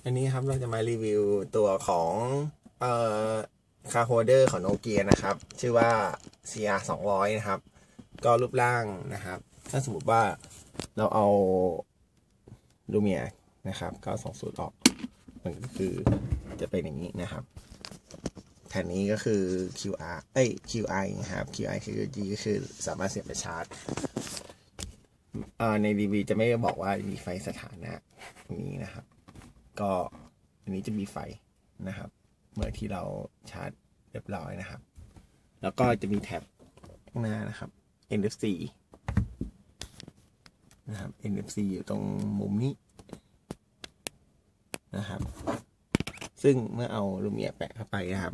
อันนี้ครับเราจะมารีวิวตัวของคาร์โฮเดอร์ของโนเกียนะครับชื่อว่า CR 200นะครับก็รูปร่างนะครับถ้าสมมติว่าเราเอาลูเมียนะครับ920ออกมันก็คือจะเป็นอย่างนี้นะครับแผ่นนี้ก็คือ QI นะครับ QI คือสามารถเสียบไปชาร์จในรีวิวจะไม่บอกว่ามีไฟสถานะตรงนี้นะครับก็อันนี้จะมีไฟนะครับเมื่อที่เราชาร์จเรียบร้อยนะครับแล้วก็จะมีแท็บข้างหน้านะครับ NFC นะครับ NFC อยู่ตรงมุมนี้นะครับซึ่งเมื่อเอาลูเมียแปะเข้าไปนะครับ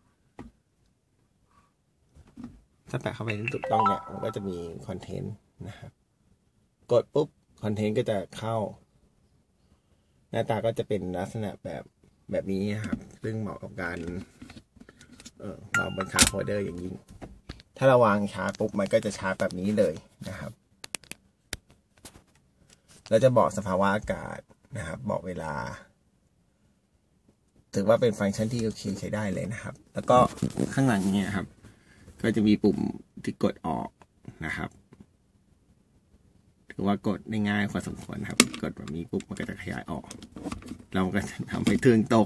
ถ้าแปะเข้าไปถูกต้องเนี่ยมันก็จะมีคอนเทนต์นะครับกดปุ๊บคอนเทนต์ก็จะเข้าหน้าตาก็จะเป็นลักษณะแบบนี้ครับซึ่งเหมาะกับการวางบนคาร์โฮเดอร์อย่างยิ่งถ้าเราวางชาร์จปุ๊บมันก็จะชาร์จแบบนี้เลยนะครับเราจะบอกสภาวะอากาศนะครับบอกเวลาถือว่าเป็นฟังก์ชันที่โอเคใช้ได้เลยนะครับแล้วก็ข้างหลังนี้ครับก็จะมีปุ่มที่กดออกนะครับถือว่ากดได้ง่ายพอสมควรครับกดแบบนี้ปุ๊บมันก็จะขยายออกเราก็จะทำให้เครื่องตก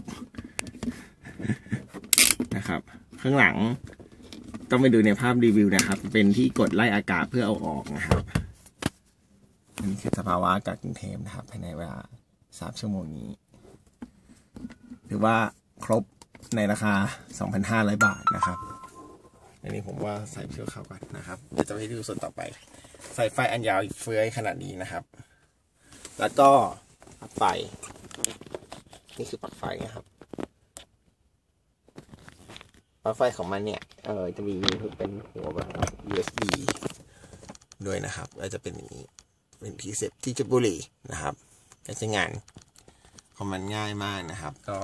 นะครับข้างหลังต้องไปดูในภาพรีวิวนะครับเป็นที่กดไล่อากาศเพื่อเอาออกนะครับอันนี้คือสภาวะอากาศกรุงเทพนะครับภายในเวลา3 ชั่วโมงนี้หรือว่าครบในราคา 2,500 บาทนะครับอันนี้ผมว่าใส่เชือกเข้ากันนะครับเดี๋ยวจะให้ดูส่วนต่อไปใส่ไฟอันยาวเฟื้อยขนาดนี้นะครับแล้วก็ปลั๊กไฟนี่คือปลั๊กไฟนะครับปลั๊กไฟของมันเนี่ยจะมีเป็นหัวแบบ USB ด้วยนะครับแล้วจะเป็นอย่างนี้เป็นที่เสียบที่จุดบุหรี่นะครับการใช้งานของมันง่ายมากนะครับก็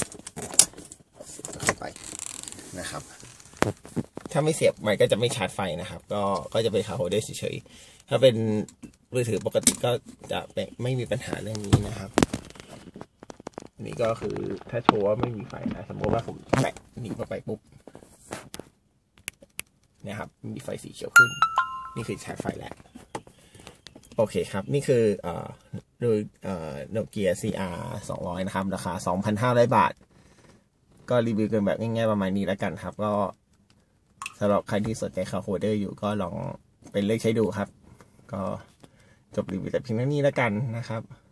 เข้าไปนะครับถ้าไม่เสียบมันก็จะไม่ชาร์จไฟนะครับก็จะเป็นคาร์โฮเดอร์เฉยๆถ้าเป็นมือถือปกติก็จะไม่มีปัญหาเรื่องนี้นะครับนี่ก็คือถ้าโชว์ว่าไม่มีไฟนะสมมติว่าผมแตะนี่เข้าไปปุ๊บเนี่ยครับมีไฟสีเขียวขึ้นนี่คือชาร์จไฟแล้วโอเคครับนี่คือโดยโนเกีย CR 200นะครับราคา 2,500 บาทก็รีวิวกันแบบง่ายๆประมาณนี้แล้วกันครับก็สำหรับใครที่สนใจคาร์โฮเดอร์อยู่ก็ลองไปเลือกใช้ดูครับก็จบรีวิวแต่เพียงเท่านี้แล้วกันนะครับ